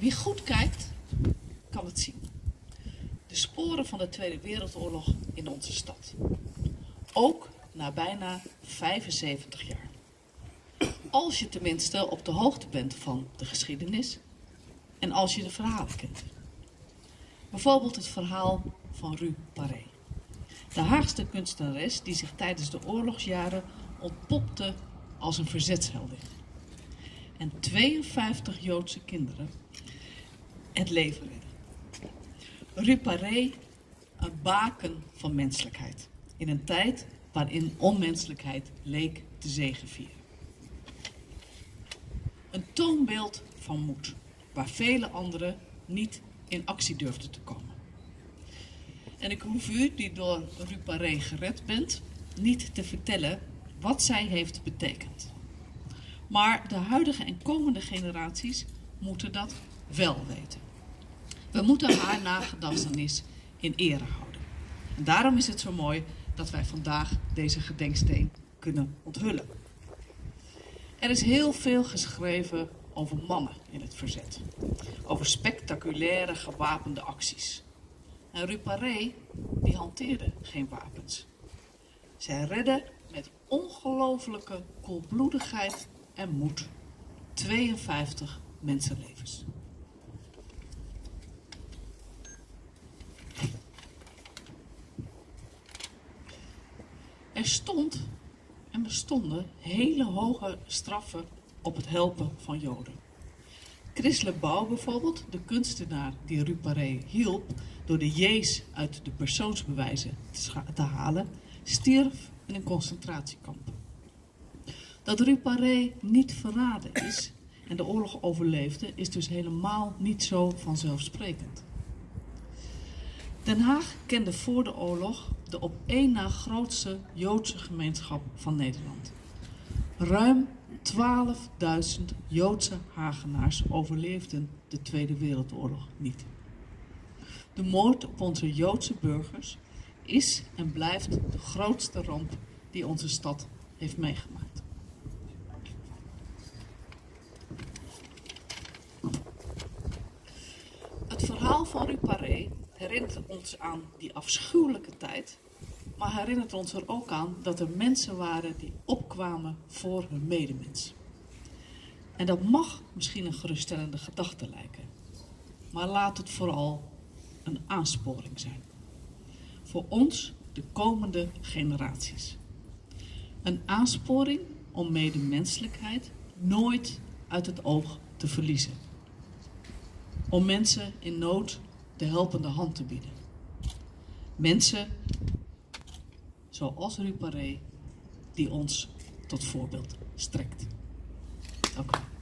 Wie goed kijkt, kan het zien. De sporen van de Tweede Wereldoorlog in onze stad. Ook na bijna 75 jaar. Als je tenminste op de hoogte bent van de geschiedenis en als je de verhalen kent. Bijvoorbeeld het verhaal van Ru Paré. De Haagse kunstenares die zich tijdens de oorlogsjaren ontpopte als een verzetsheldin. En 52 Joodse kinderen het leven redden. Ru Paré, een baken van menselijkheid. In een tijd waarin onmenselijkheid leek te zegevieren. Een toonbeeld van moed, waar vele anderen niet in actie durfden te komen. En ik hoef u, die door Ru Paré gered bent, niet te vertellen wat zij heeft betekend. Maar de huidige en komende generaties moeten dat wel weten. We moeten haar nagedachtenis in ere houden. En daarom is het zo mooi dat wij vandaag deze gedenksteen kunnen onthullen. Er is heel veel geschreven over mannen in het verzet. Over spectaculaire gewapende acties. En Ru Paré, die hanteerde geen wapens. Zij redde met ongelofelijke koelbloedigheid en moed 52 mensenlevens. Er stond en bestonden hele hoge straffen op het helpen van Joden. Chris Le Bouw bijvoorbeeld, de kunstenaar die Ru Paré hielp door de J's uit de persoonsbewijzen te halen, stierf in een concentratiekamp. Dat Ru Paré niet verraden is en de oorlog overleefde, is dus helemaal niet zo vanzelfsprekend. Den Haag kende voor de oorlog de op één na grootste Joodse gemeenschap van Nederland. Ruim 12.000 Joodse Hagenaars overleefden de Tweede Wereldoorlog niet. De moord op onze Joodse burgers is en blijft de grootste ramp die onze stad heeft meegemaakt. Het verhaal van Ru Paré herinnert ons aan die afschuwelijke tijd, maar herinnert ons er ook aan dat er mensen waren die opkwamen voor hun medemens. En dat mag misschien een geruststellende gedachte lijken, maar laat het vooral een aansporing zijn. Voor ons, de komende generaties. Een aansporing om medemenselijkheid nooit uit het oog te verliezen. Om mensen in nood de helpende hand te bieden. Mensen zoals Ru Paré die ons tot voorbeeld strekt. Dank u.